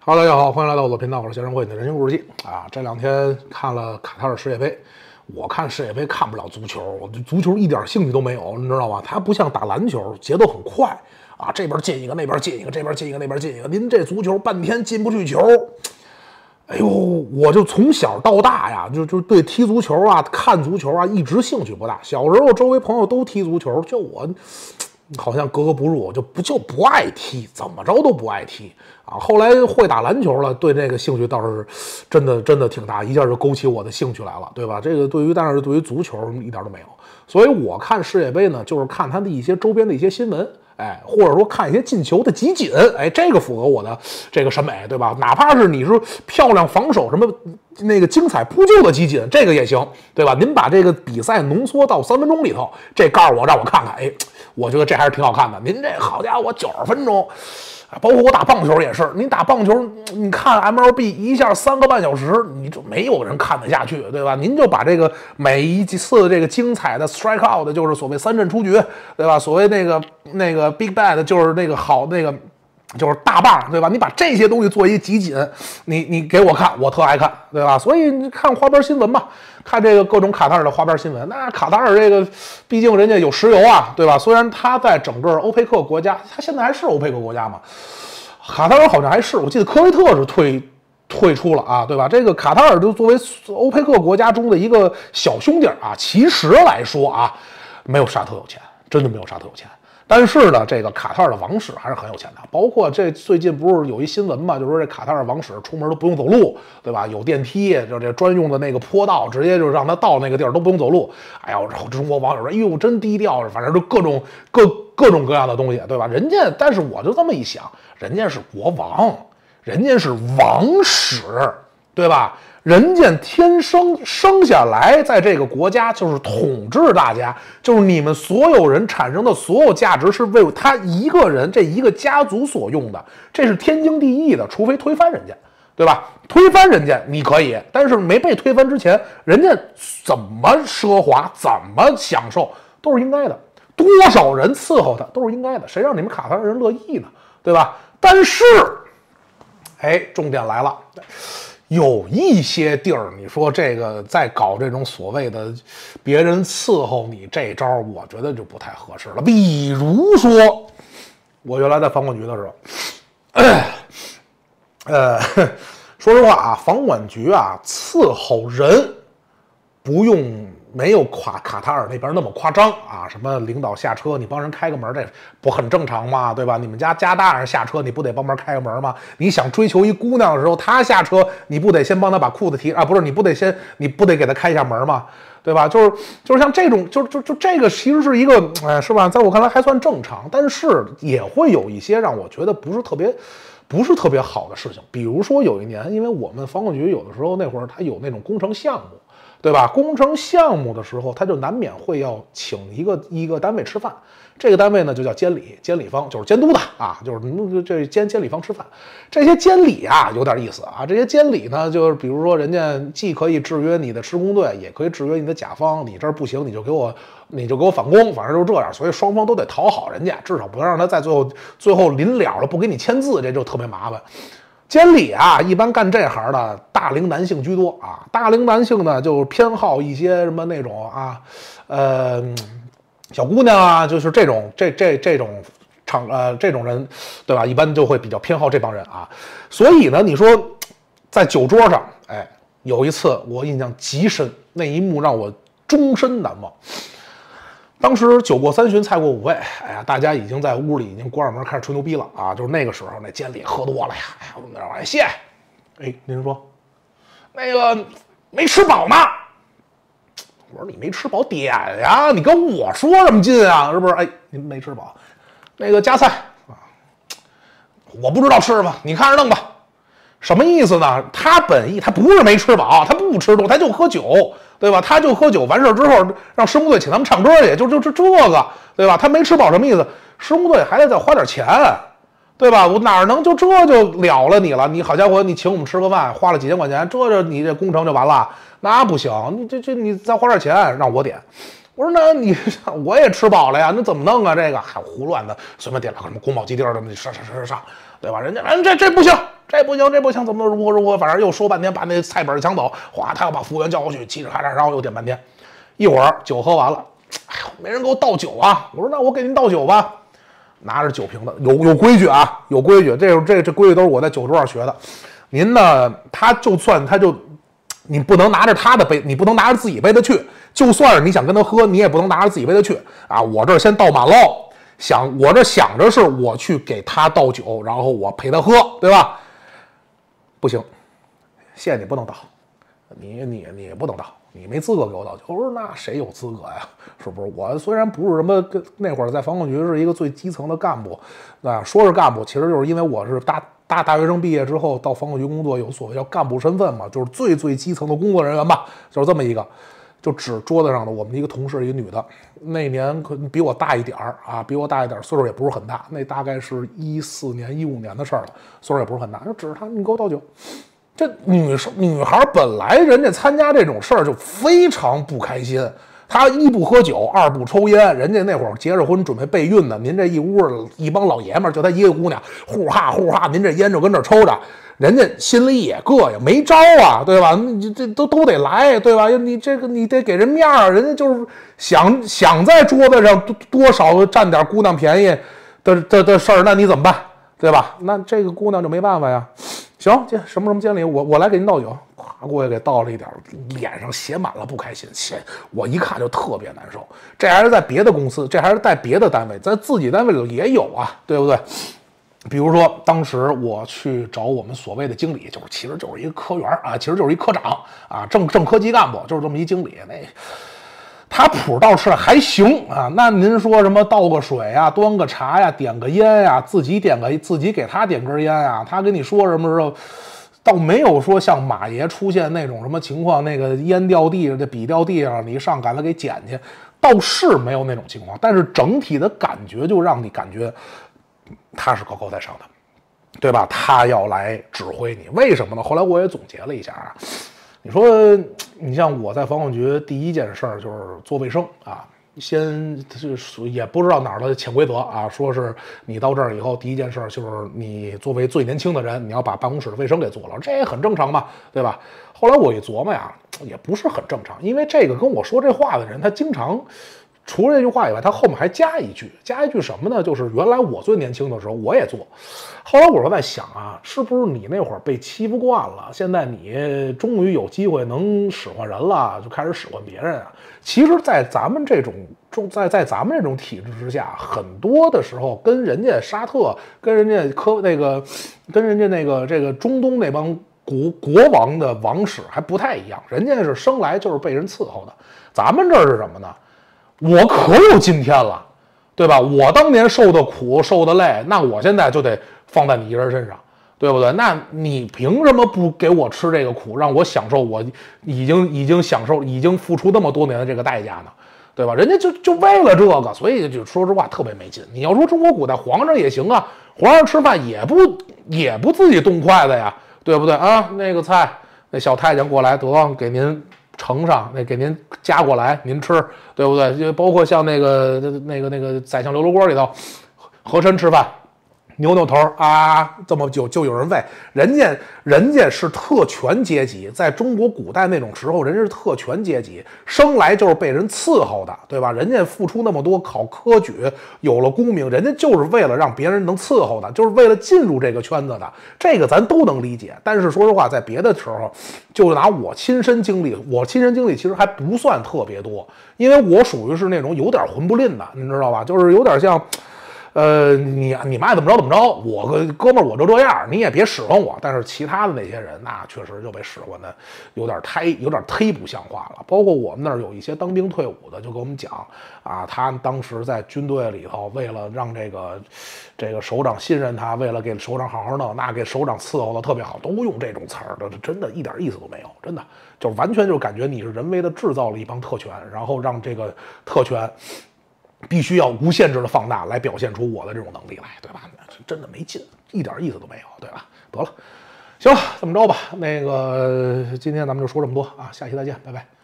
哈喽，大家好，欢迎来到我的频道，我是学生会你的人生故事记啊。这两天看了卡塔尔世界杯，我看世界杯看不了足球，我对足球一点兴趣都没有，你知道吗？它不像打篮球，节奏很快啊，这边进一个，那边进一个，这边进一个，那边进一个。您这足球半天进不去球，哎呦，我就从小到大呀，就对踢足球啊、看足球啊一直兴趣不大。小时候周围朋友都踢足球，就我好像格格不入，就不爱踢，怎么着都不爱踢啊。后来会打篮球了，对这个兴趣倒是真的挺大，一下就勾起我的兴趣来了，对吧？这个但是对于足球一点都没有。所以我看世界杯呢，就是看它的一些周边的一些新闻，哎，或者说看一些进球的集锦，哎，这个符合我的这个审美，对吧？哪怕是你说漂亮防守什么那个精彩扑救的集锦，这个也行，对吧？您把这个比赛浓缩到3分钟里头，这告诉我让我看看，哎。我觉得这还是挺好看的。您这好家伙，90分钟，包括我打棒球也是。您打棒球，你看 MLB 一下3个半小时，你就没有人看得下去，对吧？您就把这个每一次这个精彩的 strike out， 就是所谓3振出局，对吧？所谓那个 big bad， 就是那个好那个。就是大棒，对吧？你把这些东西做一集锦，你给我看，我特爱看，对吧？所以你看花边新闻嘛，看这个各种卡塔尔的花边新闻。那卡塔尔这个，毕竟人家有石油啊，对吧？虽然他在整个欧佩克国家，他现在还是欧佩克国家嘛，卡塔尔好像还是，我记得科威特是退出了啊，对吧？这个卡塔尔就作为欧佩克国家中的一个小兄弟啊，其实来说啊，没有沙特有钱，真的没有沙特有钱。但是呢，这个卡塔尔的王室还是很有钱的，包括这最近不是有一新闻嘛，就说这卡塔尔王室出门都不用走路，对吧？有电梯，就这专用的那个坡道，直接就让他到那个地儿都不用走路。哎呀，然后中国网友说，哎呦，真低调，反正就各种各样的东西，对吧？人家，但是我就这么一想，人家是国王，人家是王室，对吧？人家天生生下来，在这个国家就是统治大家，就是你们所有人产生的所有价值是为他一个人这一个家族所用的，这是天经地义的，除非推翻人家，对吧？推翻人家你可以，但是没被推翻之前，人家怎么奢华，怎么享受都是应该的，多少人伺候他都是应该的，谁让你们卡塔尔人乐意呢，对吧？但是，哎，重点来了。有一些地儿，你说这个在搞这种所谓的别人伺候你这招，我觉得就不太合适了。比如说，我原来在房管局的时候，说实话啊，房管局啊伺候人不用没有卡塔尔那边那么夸张啊，什么领导下车你帮人开个门，这不很正常吗？对吧？你们家大人下车你不得帮忙开个门吗？你想追求一姑娘的时候，她下车你不得先帮她把裤子提啊？不是，你不得给她开一下门吗？对吧？就是像这种，就这个其实是一个，是吧？在我看来还算正常，但是也会有一些让我觉得不是特别好的事情。比如说有一年，因为我们房管局有的时候那会儿它有那种工程项目。对吧？工程项目的时候，他就难免会要请一个单位吃饭，这个单位呢就叫监理方，就是监督的啊，就是这监理方吃饭。这些监理啊有点意思啊，这些监理呢，就是比如说人家既可以制约你的施工队，也可以制约你的甲方，你这儿不行你就给我返工，反正就是这样，所以双方都得讨好人家，至少不要让他在最后临了了不给你签字，这就特别麻烦。监理啊，一般干这行的大龄男性居多啊。大龄男性呢，就偏好一些什么那种啊，小姑娘啊，就是这种这种人，对吧？一般就会比较偏好这帮人啊。所以呢，你说在酒桌上，哎，有一次我印象极深，那一幕让我终身难忘。当时酒过3巡，菜过5味，哎呀，大家已经在屋里已经关上门开始吹牛逼了啊！就是那个时候，那监理喝多了呀，哎呀，我们那儿谢，哎，您说，那个没吃饱呢？我说你没吃饱点呀，你跟我说这么近啊，是不是？哎，您没吃饱，那个加菜啊，我不知道吃吧，你看着弄吧。什么意思呢？他本意他不是没吃饱，他不吃东西，他就喝酒，对吧？他就喝酒，完事之后让施工队请他们唱歌去，就这个，对吧？他没吃饱什么意思？施工队还得再花点钱，对吧？我哪能就了了你了？你好家伙，你请我们吃个饭，花了几千块钱，你这工程就完了？那不行，你再花点钱让我点。我说那你我也吃饱了呀，那怎么弄啊？这个还胡乱的随便点了个什么宫保鸡丁的，上，对吧？人家这不行， 这不行，这不行，怎么如何，反正又说半天，把那菜本抢走，哗，他要把服务员叫过去，嘁哩喀喳，然后又点半天。一会儿酒喝完了，哎呦，没人给我倒酒啊！我说那我给您倒酒吧。拿着酒瓶子，有规矩啊，有规矩，这规矩都是我在酒桌上学的。您呢，你不能拿着他的杯，你不能拿着自己杯子去。就算是你想跟他喝，你也不能拿着自己杯子去啊！我这先倒满喽，我这想着是我去给他倒酒，然后我陪他喝，对吧？不行，谢谢你不能倒，你不能倒。你没资格给我倒酒。我说那谁有资格呀？是不是？我虽然不是什么那会儿在防控局是一个最基层的干部，啊，说是干部，其实就是因为我是大学生毕业之后到防控局工作，有所谓叫干部身份嘛，就是最基层的工作人员吧，就是这么一个。就指桌子上的我们的一个同事，一个女的，那年可能比我大一点啊，比我大一点，岁数也不是很大，那大概是14年、15年的事儿了，岁数也不是很大，就指着她，你给我倒酒。这女孩本来人家参加这种事儿就非常不开心，她一不喝酒，二不抽烟，人家那会儿结着婚准备备孕呢，您这一屋一帮老爷们儿，就她一个姑娘，呼哈呼哈，您这烟就跟这抽着，人家心里也膈应，没招啊，对吧？你这都得来，对吧？你这个你得给人面儿，人家就是想在桌子上多少占点姑娘便宜的事儿，那你怎么办？对吧？那这个姑娘就没办法呀。行，这什么经理，我来给您倒酒，咵过去给倒了一点，脸上写满了不开心，我一看就特别难受。这还是在别的公司，这还是在别的单位，在自己单位里头也有啊，对不对？比如说，当时我去找我们所谓的经理，其实就是一个科员啊，其实就是一科长啊，正科级干部，就是这么一经理。那他谱倒是还行啊，那您说什么倒个水呀、端个茶呀、点个烟呀、自己给他点根烟呀，他跟你说什么时候，倒没有说像马爷出现那种什么情况，那个烟掉地上，这笔掉地上，你一上赶快给捡去，倒是没有那种情况，但是整体的感觉就让你感觉他是高高在上的，对吧？他要来指挥你，为什么呢？后来我也总结了一下啊。你说，你像我在防控局第一件事儿就是做卫生啊，也不知道哪儿的潜规则啊，说是你到这儿以后第一件事就是你作为最年轻的人，你要把办公室的卫生给做了，这也很正常嘛，对吧？后来我一琢磨呀，也不是很正常，因为这个跟我说这话的人，他经常除了这句话以外，他后面还加一句什么呢？就是原来我最年轻的时候我也做，后来我在想啊，是不是你那会儿被欺负惯了，现在你终于有机会能使唤人了，就开始使唤别人啊？其实，在咱们这种在咱们这种体制之下，很多的时候跟人家沙特、跟人家这个中东那帮国王的王室还不太一样，人家是生来就是被人伺候的，咱们这是什么呢？我可有今天了，对吧？我当年受的苦受的累，那我现在就得放在你一人身上，对不对？那你凭什么不给我吃这个苦，让我享受我已经付出那么多年的这个代价呢？对吧？人家就为了这个，所以就说实话特别没劲。你要说中国古代皇上也行啊，皇上吃饭也不自己动筷子呀，对不对啊？那个菜，那小太监过来得给您盛上，那给您夹过来，您吃，对不对？就包括像那个宰相刘罗锅里头，和珅吃饭，扭头啊，这么久就有人喂，人家是特权阶级，在中国古代那种时候，人家是特权阶级，生来就是被人伺候的，对吧？人家付出那么多，考科举，有了功名，人家就是为了让别人能伺候的，就是为了进入这个圈子的，这个咱都能理解。但是说实话，在别的时候，就拿我亲身经历其实还不算特别多，因为我属于是那种有点混不吝的，你知道吧？就是有点像。你们爱怎么着怎么着，我哥们儿我就这样，你也别使唤我。但是其他的那些人，那确实就被使唤的有点忒不像话了。包括我们那儿有一些当兵退伍的，就跟我们讲啊，他当时在军队里头，为了让这个首长信任他，为了给首长好好弄，那给首长伺候的特别好，都用这种词儿，真的一点意思都没有，真的就完全就感觉你是人为的制造了一帮特权，然后让这个特权必须要无限制的放大来表现出我的这种能力来，对吧？真的没劲，一点意思都没有，对吧？得了，行了，这么着吧，那个今天咱们就说这么多啊，下期再见，拜拜。